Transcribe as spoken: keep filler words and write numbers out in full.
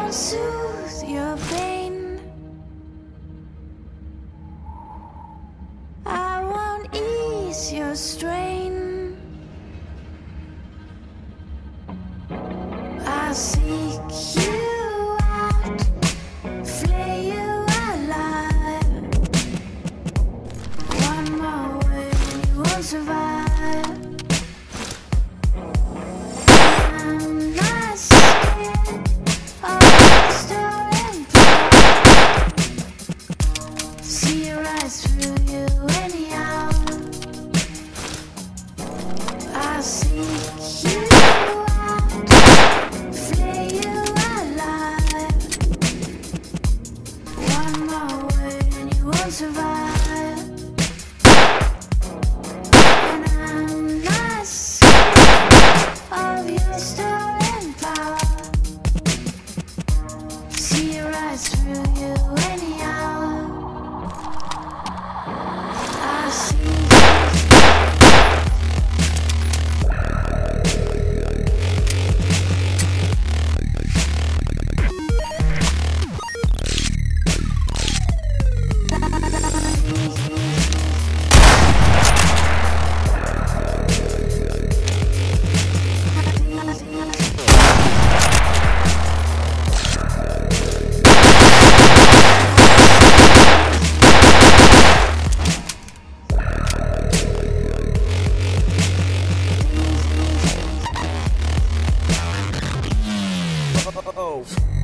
won't soothe your pain. I won't ease your strain. I'll seek you out, flay you alive. One more word and you won't survive. I'm not scared of your story. See you rise through you anyhow. I'll seek you out, flay you alive. One more word and you won't survive. And I'm not scared of your stolen power. See you rise through you anyhow. I see Oh.